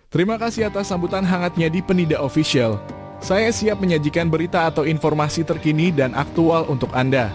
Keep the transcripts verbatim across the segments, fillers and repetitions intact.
Terima kasih atas sambutan hangatnya di Penida Official. Saya siap menyajikan berita atau informasi terkini dan aktual untuk Anda.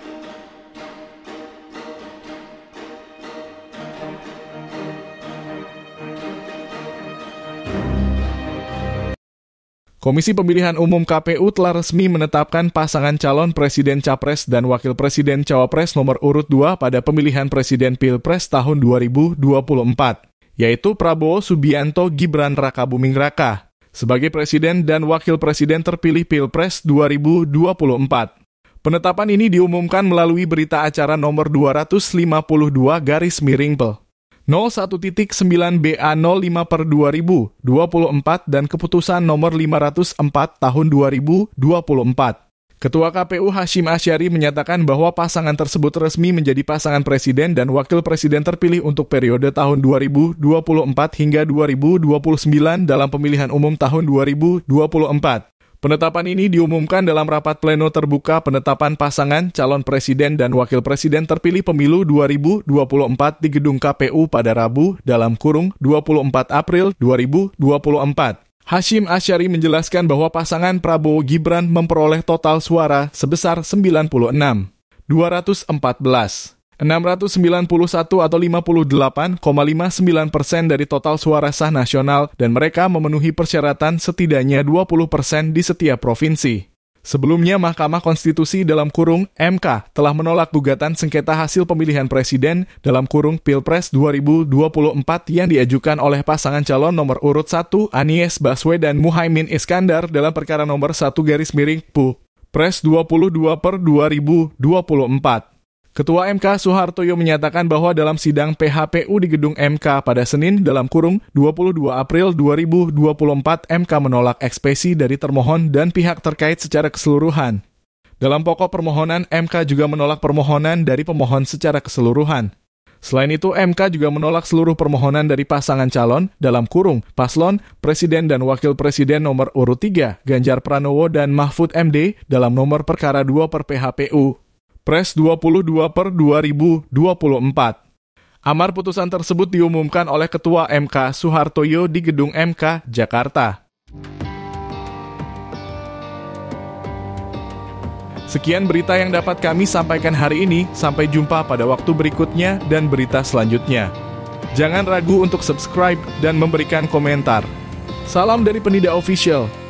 Komisi Pemilihan Umum K P U telah resmi menetapkan pasangan calon Presiden Capres dan Wakil Presiden Cawapres nomor urut dua pada pemilihan Presiden Pilpres tahun dua ribu dua puluh empat, yaitu Prabowo Subianto Gibran Rakabuming Raka, sebagai Presiden dan Wakil Presiden terpilih Pilpres dua ribu dua puluh empat. Penetapan ini diumumkan melalui berita acara nomor dua ratus lima puluh dua garis miring P nol satu titik sembilan B A nol lima per dua ribu dua puluh empat dan keputusan nomor lima ratus empat tahun dua ribu dua puluh empat. Ketua K P U Hasyim Asyari menyatakan bahwa pasangan tersebut resmi menjadi pasangan presiden dan wakil presiden terpilih untuk periode tahun dua ribu dua puluh empat hingga dua ribu dua puluh sembilan dalam pemilihan umum tahun dua ribu dua puluh empat. Penetapan ini diumumkan dalam rapat pleno terbuka penetapan pasangan calon presiden dan wakil presiden terpilih pemilu dua ribu dua puluh empat di Gedung K P U pada Rabu dalam kurung dua puluh empat April dua ribu dua puluh empat. Hasyim Asyari menjelaskan bahwa pasangan Prabowo Gibran memperoleh total suara sebesar sembilan puluh enam ribu dua ratus empat belas. enam ratus sembilan puluh satu atau lima puluh delapan koma lima sembilan persen dari total suara sah nasional dan mereka memenuhi persyaratan setidaknya dua puluh persen di setiap provinsi. Sebelumnya, Mahkamah Konstitusi dalam kurung M K telah menolak gugatan sengketa hasil pemilihan presiden dalam kurung Pilpres dua ribu dua puluh empat yang diajukan oleh pasangan calon nomor urut satu Anies Baswedan Muhaimin Iskandar dalam perkara nomor satu garis miring P U Pres dua puluh dua per dua ribu dua puluh empat. Ketua M K Soehartoyo menyatakan bahwa dalam sidang P H P U di Gedung M K pada Senin dalam kurung dua puluh dua April dua ribu dua puluh empat M K menolak ekspresi dari termohon dan pihak terkait secara keseluruhan. Dalam pokok permohonan, M K juga menolak permohonan dari pemohon secara keseluruhan. Selain itu, M K juga menolak seluruh permohonan dari pasangan calon dalam kurung paslon Presiden dan Wakil Presiden nomor urut tiga Ganjar Pranowo dan Mahfud M D dalam nomor perkara dua per P H P U. Pres dua puluh dua per dua ribu dua puluh empat. Amar putusan tersebut diumumkan oleh Ketua M K Soehartoyo di Gedung M K, Jakarta. Sekian berita yang dapat kami sampaikan hari ini. Sampai jumpa pada waktu berikutnya dan berita selanjutnya. Jangan ragu untuk subscribe dan memberikan komentar. Salam dari Penida Official.